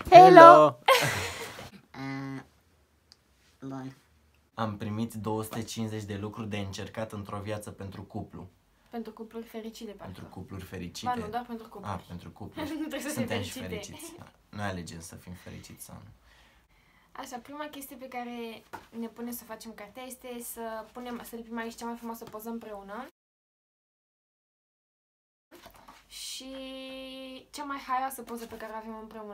Hello! Bun. Am primit 250 de lucruri de încercat într-o viață pentru cuplu. Pentru cupluri fericite, parcă. Pentru cupluri fericite. Ba nu, doar pentru cupluri. Ah, pentru cupluri. Nu trebuie să Suntem fie și fericite. fericiți. Noi alegem să fim fericiți sau nu. Așa, prima chestie pe care ne pune să facem cartea este să lipim aici cea mai frumoasă poză împreună. Și cea mai haioasă poză pe care o avem împreună.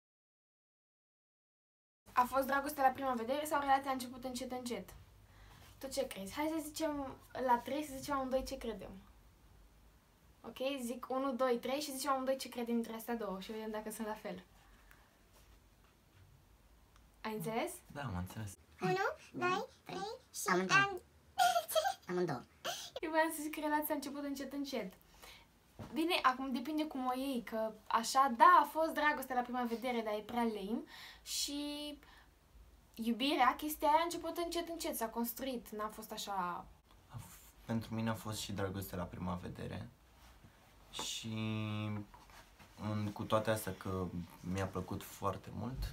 A fost dragoste la prima vedere sau relația a început încet, încet? Tu ce crezi? Hai să zicem la 3, să zicem amândoi ce credem. Ok? Zic 1, 2, 3 și zicem amândoi ce credem dintre astea două și vedem dacă sunt la fel. Ai înțeles? Da, am înțeles. 1, 2, 3 și amândouă. Eu voiam să zic că relația a început încet, încet. Bine, acum depinde cum o iei, că așa, da, a fost dragoste la prima vedere, dar e prea lame. Și iubirea, chestia aia a început încet, încet, s-a construit, n-a fost așa... Pentru mine a fost și dragoste la prima vedere. Și cu toate astea că mi-a plăcut foarte mult,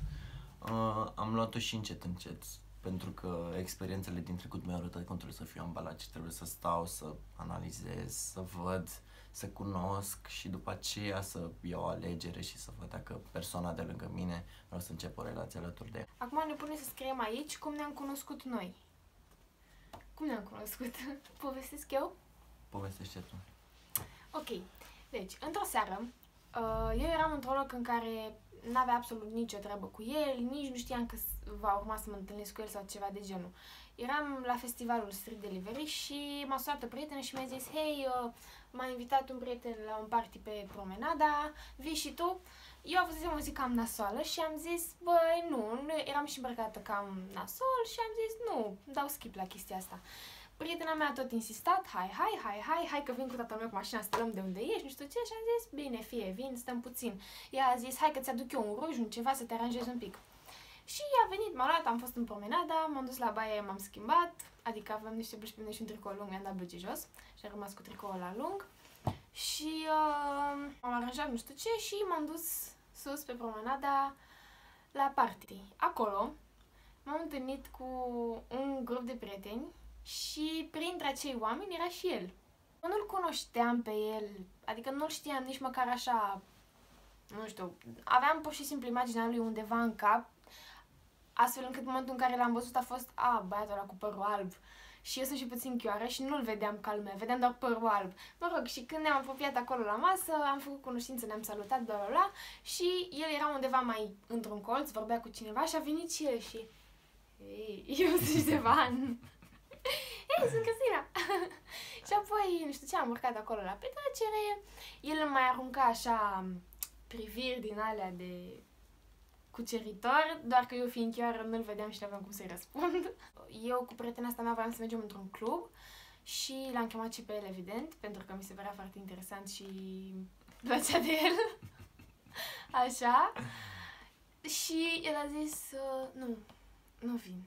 am luat-o și încet, încet. Pentru că experiențele din trecut mi-au arătat cum trebuie să fiu ambalat și trebuie să stau, să analizez, să văd, să cunosc și după aceea să iau o alegere și să văd dacă persoana de lângă mine vreau să încep o relație alături de ea. Acum ne pune să scriem aici cum ne-am cunoscut noi. Cum ne-am cunoscut? Povestesc eu? Povestește tu. Ok, deci, într-o seară, eu eram într-un loc în care n-avea absolut nicio treabă cu el, nici nu știam că va urma să mă întâlnesc cu el sau ceva de genul. Eram la festivalul Street Delivery și m-a sunat o prietenă și mi-a zis: hei, m-a invitat un prieten la un party pe Promenada, vii și tu? Eu am văzut o zi cam nasoală și am zis: băi, nu, eram și îmbrăcată cam nasol și am zis: nu, dau skip la chestia asta. Prietena mea a tot insistat: hai că vin cu tatăl meu cu mașina, să luăm de unde ești, nu știu ce, și am zis: bine, fie, vin, stăm puțin. Ea a zis: hai că ți-aduc eu un ruj, un ceva, să te aranjezi un pic. Și a venit, m-a luat, am fost în Promenada, m-am dus la baie, m-am schimbat, adică aveam niște bluși pe mine și un tricou lung, mi-am dat blugi jos și am rămas cu tricoul la lung. Și m-am aranjat nu știu ce și m-am dus sus pe Promenada la party. Acolo m-am întâlnit cu un grup de prieteni și printre acei oameni era și el. Eu nu-l cunoșteam pe el, adică nu-l știam nici măcar așa, nu știu, aveam pur și simplu imaginea lui undeva în cap, astfel încât în momentul în care l-am văzut a fost: băiatul ăla cu părul alb. Și eu sunt și puțin chioară și nu-l vedeam ca lumea, vedeam doar părul alb. Mă rog, și când ne-am apropiat acolo la masă, am făcut cunoștință, ne-am salutat, bla bla bla, și el era undeva mai într-un colț, vorbea cu cineva și a venit și el și... Ei, eu sunt Ștefan. Ei, sunt Cristina. Și apoi, nu știu ce, am urcat acolo la petrecere, el îmi mai arunca așa priviri din alea de cuceritor, doar că eu fiind chioară nu-l vedeam și nu aveam cum să-i răspund. Eu cu prietena asta mea voiam să mergem într-un club și l-am chemat și pe el, evident, pentru că mi se părea foarte interesant și plăcea de el. Așa. Și el a zis: nu vin.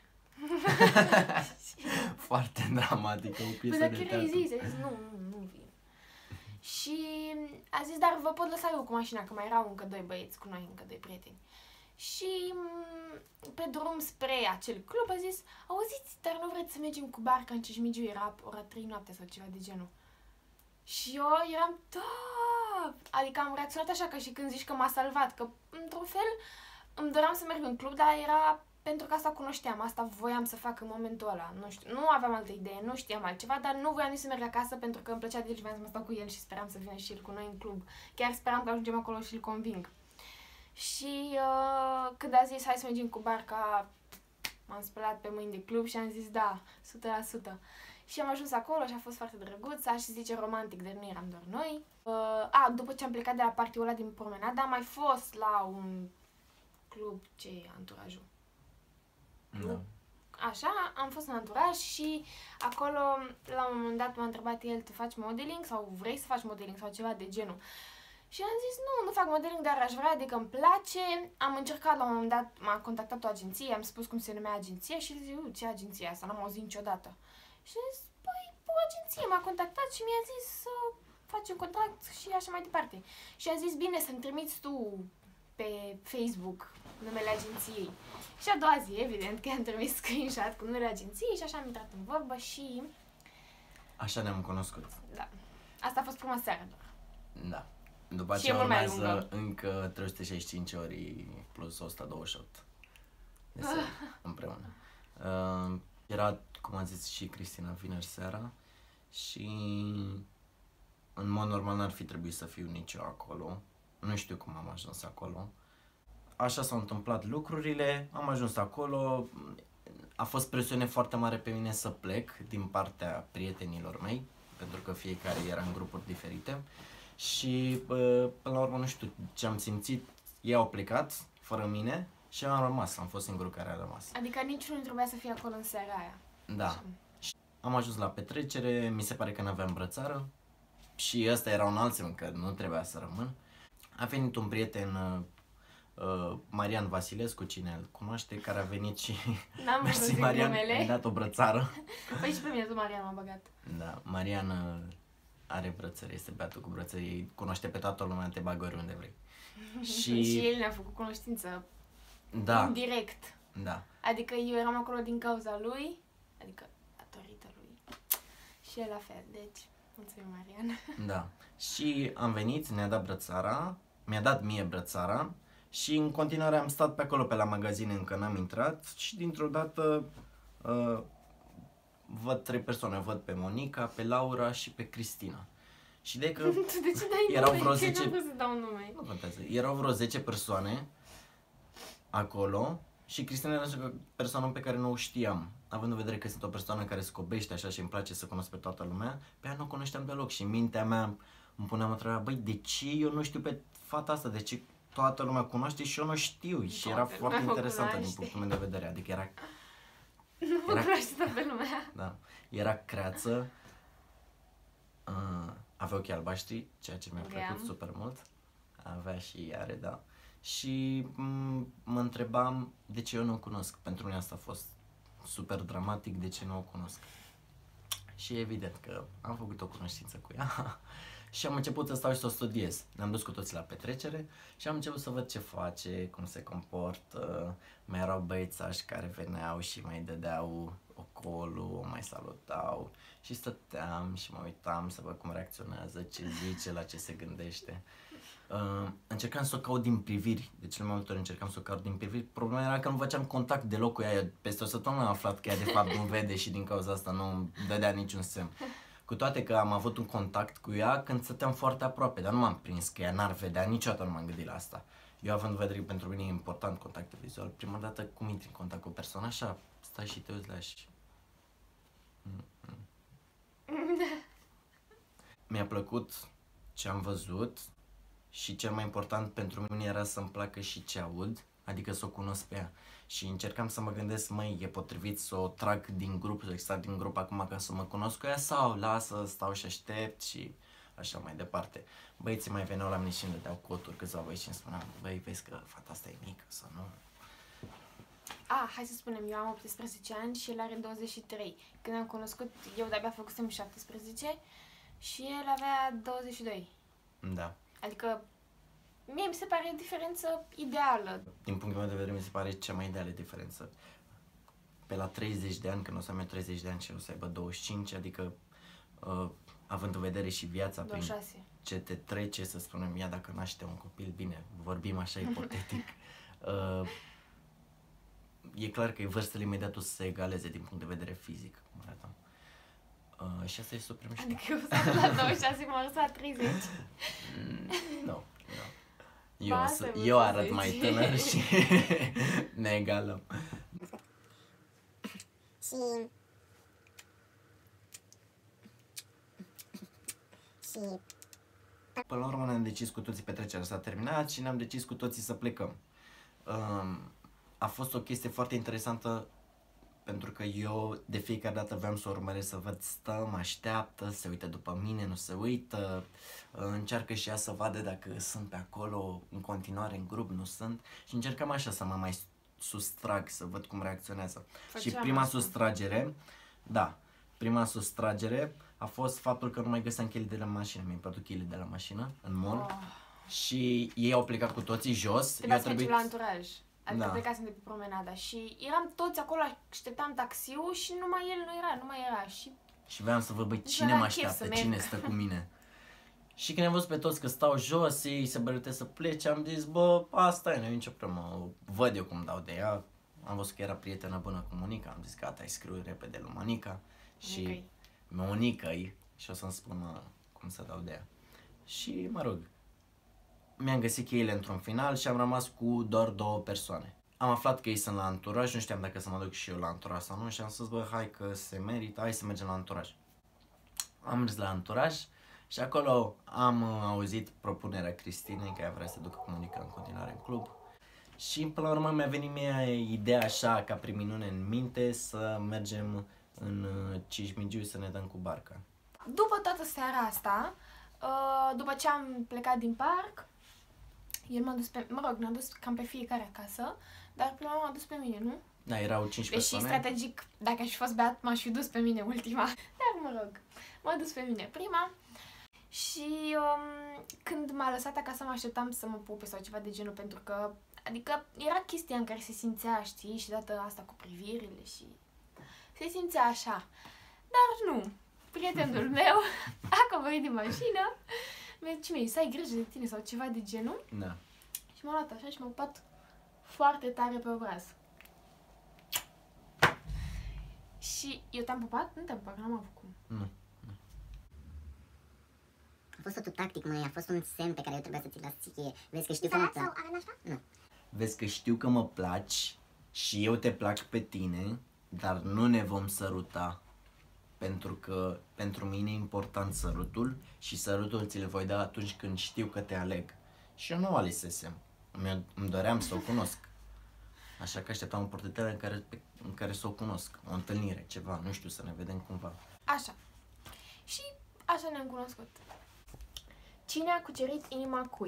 Foarte dramatică, o piesă Până de chiar teatru. a zis, nu vin. Și a zis: dar vă pot lăsa eu cu mașina, că mai erau încă doi băieți cu noi, încă doi prieteni. Și pe drum spre acel club a zis: auziți, dar nu vreți să mergem cu barca în Cismigiu? Era ora 3 noaptea sau ceva de genul. Și eu eram: da! Adică am reacționat așa ca și când zici că m-a salvat, că într-un fel îmi doream să merg în club, dar era pentru că asta cunoșteam, asta voiam să fac în momentul ăla. Nu știu, nu aveam altă idee, nu știam altceva, dar nu voiam nici să merg acasă pentru că îmi plăcea de el și voiam să mă stau cu el și speram să vină și el cu noi în club. Chiar speram că ajungem acolo și îl conving. Și când a zis: hai să mergem cu barca, m-am spălat pe mâini de club și am zis: da, 100%. Și am ajuns acolo și a fost foarte drăguț, aș zice romantic, dar nu eram doar noi. După ce am plecat de la party-ul ăla din Promenada, am mai fost la un club, ce e anturajul? Da. Așa, am fost în anturaj și acolo, la un moment dat, m-a întrebat el: tu faci modeling sau vrei să faci modeling sau ceva de genul? Și am zis: nu fac modeling, dar aș vrea, adică îmi place. Am încercat, la un moment dat, m-a contactat o agenție, am spus cum se numea agenția și zic: ce agenție asta? N-am auzit niciodată. Și am zis: păi, o agenție m-a contactat și mi-a zis să facem contract și așa mai departe. Și a zis: bine, să-mi trimiți tu pe Facebook numele agenției. Și a doua zi, evident, că i-am trimis screenshot cu numele agenției și așa am intrat în vorbă și... Așa ne-am cunoscut. Da. Asta a fost prima seară doar. Da. După Și e aceea mult mai urmează lungă. încă 365 ori plus 128 de seara împreună. Era, cum a zis și Cristina, vineri seara și în mod normal n-ar fi trebuit să fiu nici eu acolo. Nu știu cum am ajuns acolo. Așa s-au întâmplat lucrurile, am ajuns acolo, a fost presiune foarte mare pe mine să plec din partea prietenilor mei, pentru că fiecare era în grupuri diferite și până la urmă nu știu ce am simțit, ei au plecat fără mine și eu am rămas, am fost singurul care a rămas. Adică niciunul nu trebuia să fie acolo în seara aia. Da. Am ajuns la petrecere, mi se pare că n-aveam brățară și ăsta era un alt semn că nu trebuia să rămân. A venit un prieten, Marian Vasilescu, cine îl cunoaște, care a venit și... N-am vrut să mersi zic Marian, numele. mi-a dat o brățară. Păi și pe mine, tu, Marian, m-a băgat. Da, Marian are brățări, este beatul cu brățări, cunoaște pe toată lumea, te bagă oriunde vrei. Și el ne-a făcut cunoștință Da, indirect. da. Adică eu eram acolo din cauza lui, adică datorită lui. Și el la fel, deci, mulțumim, Marian. Da. Și am venit, ne-a dat brățara, mi-a dat mie brățara și în continuare am stat pe acolo pe la magazin, încă n-am intrat și dintr-o dată văd 3 persoane, văd pe Monica, pe Laura și pe Cristina. Și de că Tu de ce dai erau nume? vreo Ce 10 n-am vrut să dau nume? nu contează, erau vreo 10 persoane acolo și Cristina era o persoană pe care nu o știam. Având în vedere că sunt o persoană care scobește așa și îmi place să cunosc pe toată lumea, pe ea nu o cunoșteam deloc și în mintea mea îmi puneam întrebarea, băi, de ce eu nu știu pe fata asta, de ce toată lumea cunoaște și eu nu știu? Și era Toată foarte lumea o interesantă din cunoaște. punctul meu de vedere, adică era, Nu mă cunoaște toată lumea. da, era creață, avea ochii albaștri, ceea ce mi-a plăcut Veam. super mult, avea și are, da. Și mă întrebam de ce eu nu o cunosc. Pentru mine asta a fost super dramatic, de ce nu o cunosc. Și evident că am făcut o cunoștință cu ea și am început să stau și să o studiez. Ne-am dus cu toții la petrecere și am început să văd ce face, cum se comportă. Mai erau băiețași care veneau și mai dădeau ocolul, o mai salutau și stăteam și mă uitam să văd cum reacționează, ce zice, la ce se gândește. Încercam să o caut din priviri, de cele mai multe ori încercam să o caut din priviri. Problema era că nu făceam contact deloc cu ea. Eu peste o săptămână am aflat că ea de fapt nu vede și din cauza asta nu îmi dădea niciun semn. Cu toate că am avut un contact cu ea când stăteam foarte aproape, dar nu m-am prins că ea n-ar vedea, niciodată nu m-am gândit la asta. Eu având în vedere că pentru mine e important contactul vizual, prima dată cum intri în contact cu o persoană, așa, stai și te uiți la și... Mi-a plăcut ce am văzut și cel mai important pentru mine era să-mi placă și ce aud, adică să o cunosc pe ea. Și încercam să mă gândesc, măi, e potrivit să o trag din grup, să extrag din grup acum ca să mă cunosc cu ea sau lasă, stau și aștept și așa mai departe. Băieții mai veneau la mine și îmi dădeau coturi, câțiva băieți și îmi spuneam, băi, vezi că fata asta e mică sau nu? Hai să spunem, eu am 18 ani și el are 23. Când am cunoscut, eu de-abia făcusem 17 și el avea 22. Da. Adică, mie mi se pare o diferență ideală. Din punctul meu de vedere mi se pare cea mai ideală diferență. Pe la 30 de ani, când o să am eu 30 de ani și o să aibă 25, adică având în vedere și viața 26. prin ce te trece, să spunem, ea dacă naște un copil, bine, vorbim așa ipotetic, e clar că vârstele imediat o să se egaleze din punct de vedere fizic, cum arătăm. Și asta e super mișto. Adică eu s-am la 26, m-am lăsat la 30. Nu. Ba, asta e Eu mult arăt să mai zici. tânăr și ne egalăm. Și... Și... Până la urmă ne-am decis cu toții, petrecerea s-a terminat și ne-am decis cu toții să plecăm. A fost o chestie foarte interesantă pentru că eu de fiecare dată vreau să o urmăresc, să văd, stă, mă așteaptă, se uită după mine, nu se uită, încearcă și ea să vadă dacă sunt pe acolo în continuare în grup, nu sunt și încercam așa să mă mai sustrag, să văd cum reacționează. Și Făceam prima asta. sustragere a fost faptul că nu mai găseam cheile de la mașină, mi-am pierdut cheile de la mașină în mall. Oh. Și ei au plecat cu toții jos. Trebuia să mergem la anturaj. Adică Da. plecasem de pe promenada și eram toți acolo, așteptam taxiul și numai el nu era. Și voiam să văd, băi, Nu cine aveam mă chef așteaptă, să merg. cine stă cu mine. Și când am văzut pe toți că stau jos, ei se bărâte să plece, am zis, bă, asta e, nu e nicio problemă, văd eu cum dau de ea. Am văzut că era prietenă bună cu Monica, am zis, gata, îi scriu repede lui Monica. Și Monica-i și o să-mi spună cum să dau de ea. Și, mă rog, mi-am găsit cheile într-un final și am rămas cu doar 2 persoane. Am aflat că ei sunt la anturaj, nu știam dacă să mă duc și eu la anturaj sau nu și am spus, bă, hai că se merită, hai să mergem la anturaj. Am mers la anturaj și acolo am auzit propunerea Cristinei că ea vrea să ducă Monica în continuare în club. Și până la urmă mi-a venit mie ideea așa ca prin minune în minte să mergem în Cismigiu să ne dăm cu barca. După toată seara asta, după ce am plecat din parc, el m-a dus pe, ne-a dus cam pe fiecare acasă, dar până la urmă m-a dus pe mine, nu? Da, erau 5 Deși persoane. strategic, dacă aș fi fost beat, m-aș fi dus pe mine ultima. Dar mă rog, m-a dus pe mine prima. Și când m-a lăsat acasă mă așteptam să mă pupe sau ceva de genul, pentru că, adică era chestia în care se simțea, știi, și dată asta cu privirile și se simțea așa. Dar nu, prietenul meu a coborât din mașină, mi-a zis, mie, să ai grijă de tine sau ceva de genul. Da. Și m-a luat așa și m-a pupat foarte tare pe obraz. Și eu te-am pupat? Nu te-am pupat, n-am avut cum. Nu. A fost totul tactic, măi, a fost un semn pe care eu trebuia să ți-l las ție. Vezi că știu că mă plac. Nu. Vezi că știu că mă placi și eu te plac pe tine, dar nu ne vom săruta. Pentru că pentru mine e important sărutul și sărutul ți-l voi da atunci când știu că te aleg. Și eu nu o alisesem. Îmi doream să o cunosc. Așa că așteptam o portăteală în care să o cunosc. O întâlnire, ceva, nu știu, să ne vedem cumva. Așa. Și așa ne-am cunoscut. Cine a cucerit inima cui?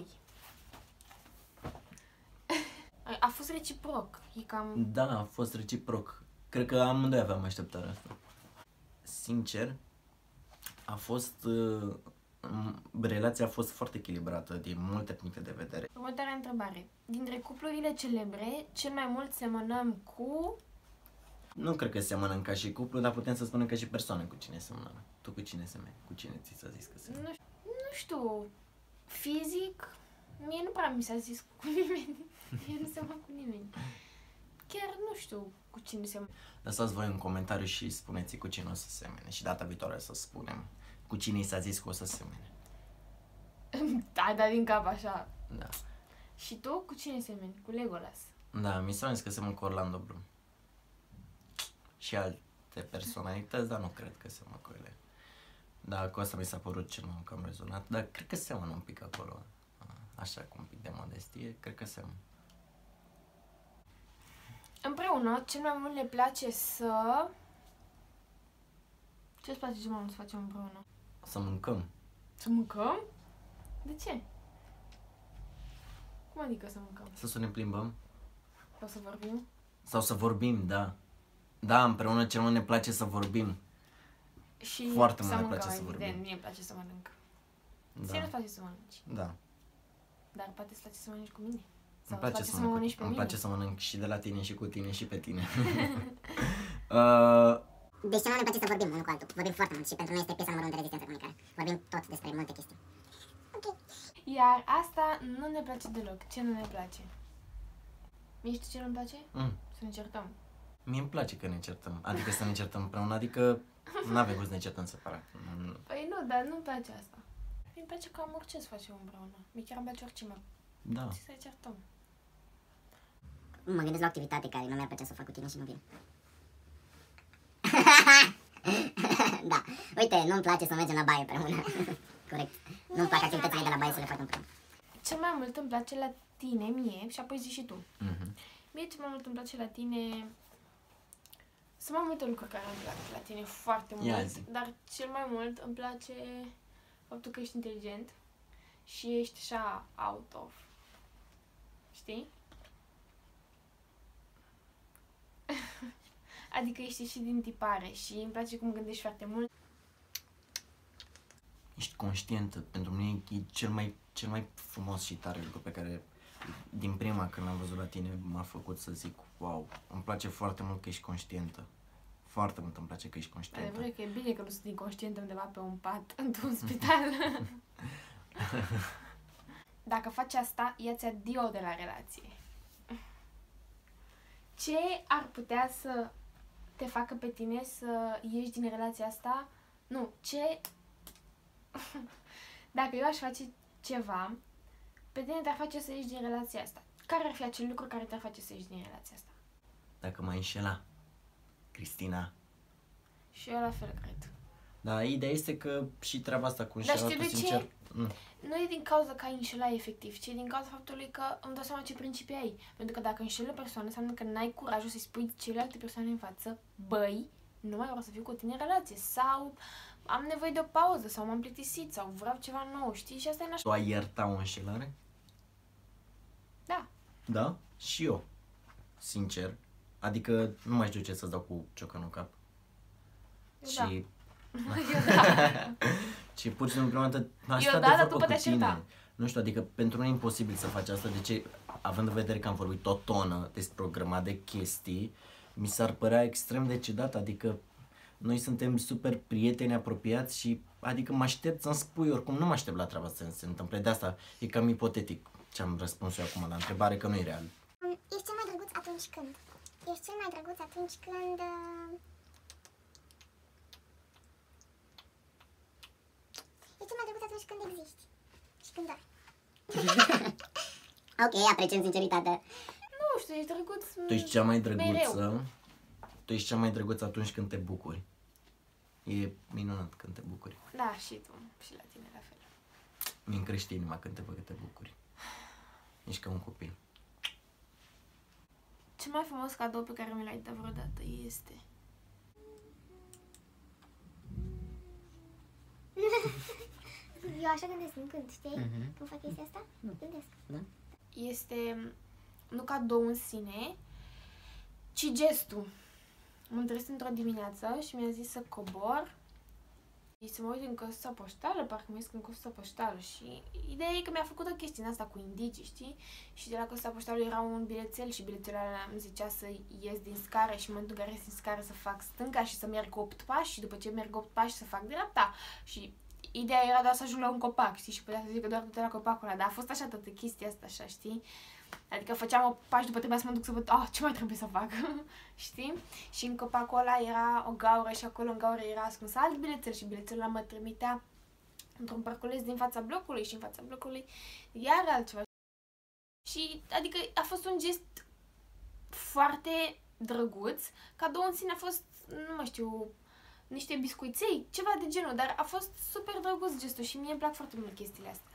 A fost reciproc. E cam... Da, a fost reciproc. Cred că amândoi aveam așteptarea asta. Sincer, a fost... relația a fost foarte echilibrată din multe puncte de vedere. Următoarea întrebare. Dintre cuplurile celebre, cel mai mult semănăm cu... Nu cred că semănăm ca și cuplu, dar putem să spunem ca și persoane cu cine semănăm. Tu cu cine semeni? Cu cine ți s-a zis că semeni? Nu știu, fizic, mie nu prea mi s-a zis cu nimeni. Eu nu semăn cu nimeni. Chiar nu știu cu cine semăn. Lăsați voi un comentariu și spuneți cu cine o să semene. Și data viitoare să spunem cu cine i s-a zis că o să semene. Da, dar din cap așa. Da. Și tu cu cine semeni? Cu Legolas. Da, mi s-a zis că semăn cu Orlando Bloom. Și alte personalități, dar nu cred că semăn cu ele. Da, cu asta mi s-a părut cel mai cam rezonat, dar cred că semăn un pic acolo. Așa, cu un pic de modestie, cred că semăn. Împreună, cel mai mult ne place să... Ce-ți place cel mai mult să facem împreună? Să mâncăm. Să mâncăm? De ce? Cum adică să mâncăm? Să ne plimbăm. O să vorbim? Sau să vorbim, da. Da, împreună cel mai ne place să vorbim. Și Foarte să mult ne mâncăm, place să evident. vorbim. Mie îmi place să mănânc. Da. Ție nu-ți place să mănânci. Da. Dar poate îți place să mănânci cu mine. Sau Îmi place, îți place să mă mănânci pe îmi mine. place să mănânc și de la tine și cu tine și pe tine. Deci ce mai ne place să vorbim unul cu altul. Vorbim foarte mult și pentru noi este piesa numărul 1 de rezistență comunicare. Vorbim tot despre multe chestii. Iar asta nu ne place deloc. Ce nu ne place? Mie știi ce nu-mi place? Să ne certăm. Mie îmi place că ne certăm. Adică să ne certăm împreună, adică nu avem cum să ne certăm separat. Păi nu, dar nu-mi place asta. Mi-mi place cam orice să facem împreună. Mie chiar îmi place orice, mă. Da. Să ne certăm. Mă gândesc la o activitate care nu mi-ar plăcea să o fac cu tine și nu vin. Da. Uite, nu-mi place să mergem la baie împreună. Corect. Nu-mi plac activitățile de la baie să le fac împreună. Cel mai mult îmi place la tine, mie, și apoi zici și tu. Mhm. Mie cel mai mult îmi place la tine... Sunt mai multe lucruri care îmi plac la tine foarte Ia mult, zi. dar cel mai mult îmi place faptul că ești inteligent și ești așa out of. Știi? Adică ești și din tipare și îmi place cum gândești foarte mult. Ești conștientă. Pentru mine e cel mai frumos și tare lucru pe care din prima când am văzut la tine m-a făcut să zic, wow, îmi place foarte mult că ești conștientă. Foarte mult îmi place că ești conștientă. Adevărul că e bine că nu sunt inconștientă undeva pe un pat, într-un spital. Dacă faci asta, ia-ți adio de la relație. Ce ar putea să te facă pe tine să ieși din relația asta? Nu, ce... Dacă eu aș face ceva, pe tine te-ar face să ieși din relația asta. Care ar fi acel lucru care te-ar face să ieși din relația asta? Dacă m-ai înșela, Cristina. Și eu la fel cred. Da, ideea este că și treaba asta cu Dar înșelatul, știi de ce? sincer... Nu e din cauza că ai înșelat efectiv, ci e din cauza faptului că îmi dau seama ce principii ai. Pentru că dacă înșeli o persoană, înseamnă că n-ai curajul să-i spui celelalte persoane în față, băi, nu mai vreau să fiu cu tine în relație, sau am nevoie de o pauză, sau m-am plictisit, sau vreau ceva nou, știi? Și asta e nașpa. Tu ai ierta o înșelare? Da. Da? Și eu. Sincer. Adică nu mai știu ce să-ți dau cu ciocanul în cap. Eu Și... Eu da. Și pur și simplu asta Eu da, de dar tu vorbă poți cu tine. aștepta. Nu știu, adică pentru noi e imposibil să faci asta. De ce? Având în vedere că am vorbit o tonă despre o grămadă de chestii, mi s-ar părea extrem de ciudat. Adică noi suntem super prieteni apropiați și adică mă aștept să-mi spui, oricum nu mă aștept la treaba să se întâmple. De asta e cam ipotetic ce am răspuns eu acum la întrebare, că nu e real. Ești cel mai drăguț atunci când? Ești cel mai drăguț atunci când... Ești cel mai drăguț atunci când existi. Și când dai. Ok, apreciem sinceritatea. Nu știu, ești drăguț. Tu ești cea mai drăguță. Mereu. Tu ești cea mai drăguță atunci când te bucuri. E minunat când te bucuri. Da, și tu. Și la tine la fel. Mi-mi crește inima când te văd că te bucuri. Ești ca un copil. Cel mai frumos cadou pe care mi l-ai dat vreodată este... Eu așa gândesc în când, știi? Când fac chestia asta, gândesc. Este nu cadou în sine, ci gestul. M-am trezit într-o dimineață și mi-a zis să cobor și să mă uit în căsuța poștală, parcă mă ies în căsuța poștală și ideea e că mi-a făcut o chestie în asta cu indicii, știi? Și de la căsuța poștală era un bilețel și bilețelul ăla îmi zicea să ies din scară și în momentul în care ies din scară să fac stânga și să merg 8 pași și după ce merg 8 pași să fac dreapta. Și ideea era doar să ajung la un copac, știi? Și putea să zic că doar du-te la copacul ăla, dar a fost așa toată chestia asta, așa, știi? Adică făceam o pași, după trebuia să mă duc să văd, ce mai trebuie să fac, știi? Și în copacul ăla era o gaură și acolo în gaură era ascuns alt bilețel și bilețelul ăla mă trimitea într-un parculeț din fața blocului și în fața blocului iar altceva. Și adică a fost un gest foarte drăguț, cadou în sine a fost, nu mai știu, niște biscuiței, ceva de genul, dar a fost super drăguț gestul și mie îmi plac foarte mult chestiile astea.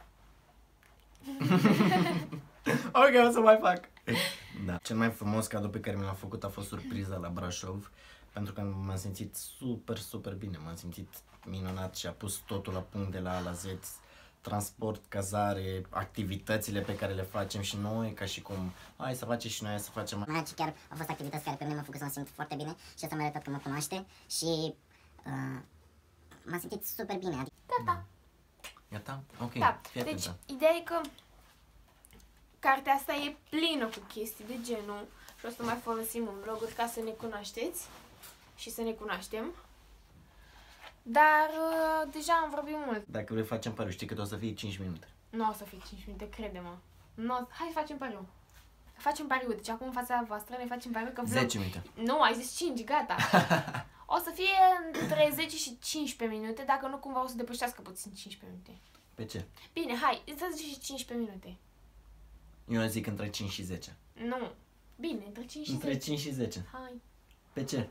Ok, o să mai fac. Da. Cel mai frumos cadou pe care mi l-am făcut a fost surpriza la Brașov, pentru că m-am simțit super, super bine. M-am simțit minunat și a pus totul la punct de la A la Z. Transport, cazare, activitățile pe care le facem și noi, ca și cum, hai să facem și noi, să facem. Și chiar au fost activități care pe mine m-au făcut să mă simt foarte bine și asta mi-a arătat că mă cunoaște și m-am simțit super bine. Adică... Gata. Gata? Ok, Da, fii deci atentă. ideea e că cartea asta e plină cu chestii de genul și o să mai folosim în vloguri ca să ne cunoașteți și să ne cunoaștem. Dar deja am vorbit mult. Dacă vrei facem pariu, știi că o să fie 5 minute. Nu o să fie 5 minute, crede-mă. Hai facem pariu. Facem pariu, deci acum în fața voastră ne facem pariu că 10 minute. Nu, ai zis 5, gata. O să fie între 10 și 15 minute, dacă nu cumva o să depășească puțin 15 minute. Pe ce? Bine, hai, să zici și 15 minute. Eu zic între 5 și 10. Nu. Bine, între 5 și Între 10. 5 și 10. Hai. Pe ce?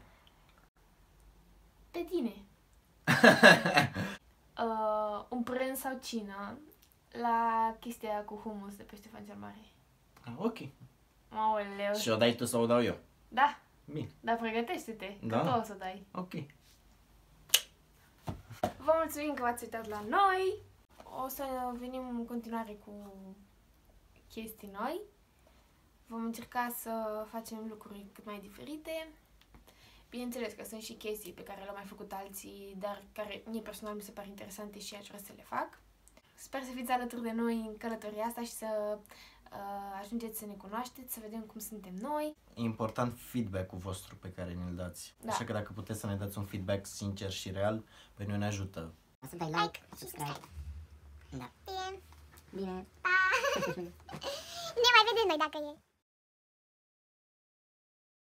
Pe tine. Un prânz sau cină la chestia cu humus de pe Ștefan cel Mare. Ok. Aoleu. Și o dai tu sau o dau eu? Da, Bine. dar pregătește-te, Da? că tu o să dai. Ok. Vă mulțumim că v-ați uitat la noi. O să venim în continuare cu chestii noi. Vom încerca să facem lucruri cât mai diferite. Bineînțeles că sunt și chestii pe care le-au mai făcut alții, dar care mie personal mi se par interesante și aș vrea să le fac. Sper să fiți alături de noi în călătoria asta și să ajungeți să ne cunoașteți, să vedem cum suntem noi. E important feedback-ul vostru pe care ne-l dați. Da. Așa că dacă puteți să ne dați un feedback sincer și real, pe noi ne ajută. O să dai like, subscribe. Da. Bine. Bine. Pa! Ne mai vedem noi dacă e.